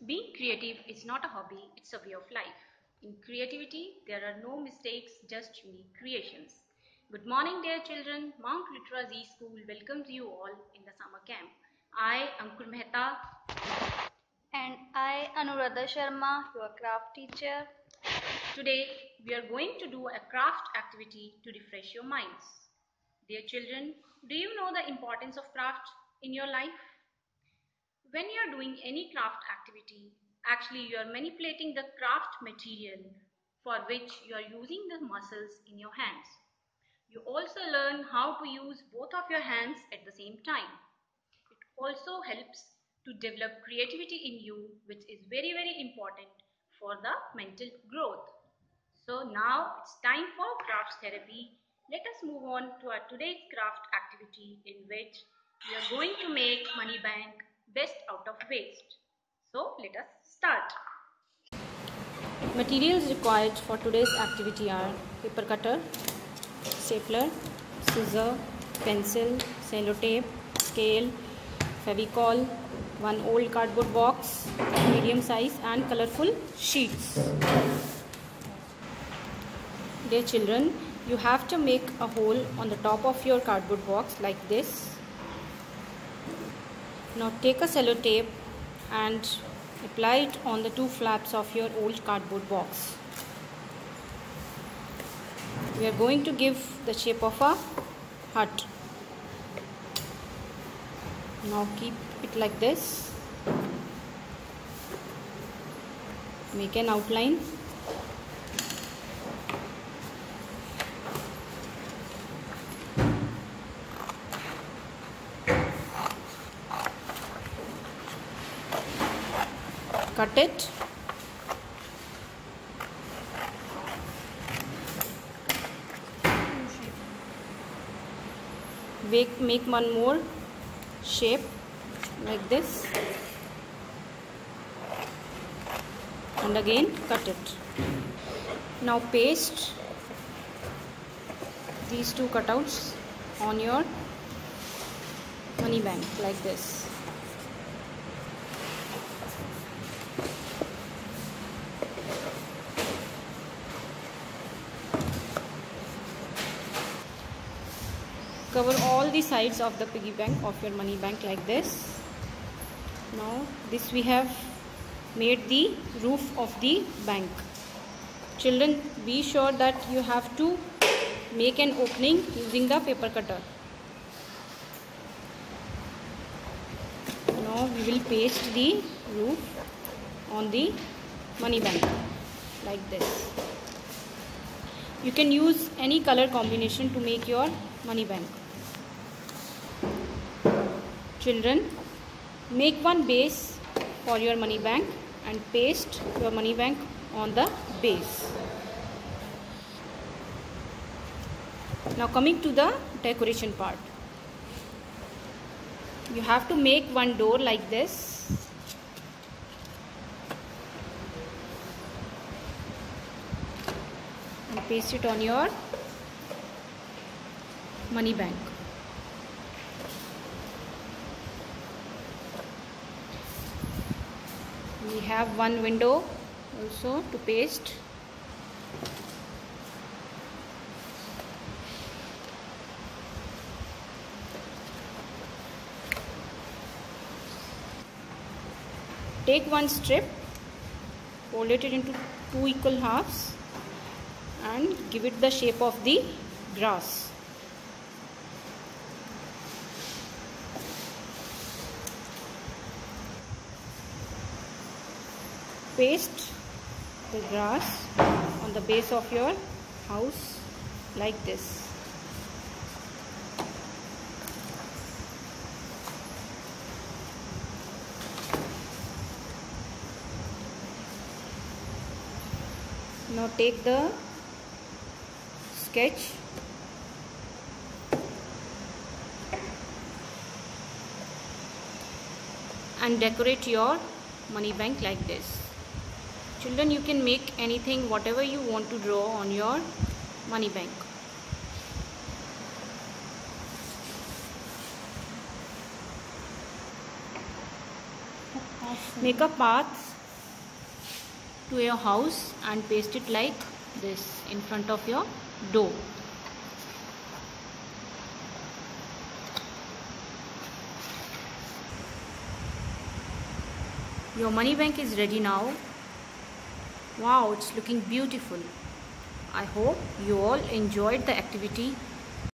Being creative is not a hobby, it's a way of life. In creativity, there are no mistakes, just unique creations. Good morning, dear children. Mount Literacy School welcomes you all in the summer camp. I, Ankur Mehta, and I, Anuradha Sharma, your craft teacher. Today, we are going to do a craft activity to refresh your minds. Dear children, do you know the importance of craft in your life? When you are doing any craft activity, actually you are manipulating the craft material for which you are using the muscles in your hands. You also learn how to use both of your hands at the same time. It also helps to develop creativity in you, which is very important for the mental growth. So now it's time for crafts therapy. Let us move on to our today's craft activity, in which we are going to make money bank, best out of waste. So let us start. Materials required for today's activity are paper cutter, stapler, scissor, pencil, sellotape, scale, Fevicol, one old cardboard box, medium size and colorful sheets. Dear children, you have to make a hole on the top of your cardboard box like this. Now take a sellotape and apply it on the two flaps of your old cardboard box. We are going to give the shape of a hut. Now keep it like this. Make an outline. Cut it. Make one more shape like this and again cut it. Now paste these two cutouts on your money bank like this. Cover all the sides of the piggy bank of your money bank like this. Now this we have made the roof of the bank. Children, be sure that you have to make an opening using the paper cutter. Now we will paste the roof on the money bank like this. You can use any color combination to make your money bank. Children, make one base for your money bank and paste your money bank on the base. Now coming to the decoration part. You have to make one door like this. And paste it on your money bank. We have one window also to paste. Take one strip, fold it into two equal halves and give it the shape of the grass. Paste the grass on the base of your house like this. Now take the sketch and decorate your money bank like this. Children, you can make anything, whatever you want to draw on your money bank. Make a path to your house and paste it like this in front of your door. Your money bank is ready now. Wow, it's looking beautiful. I hope you all enjoyed the activity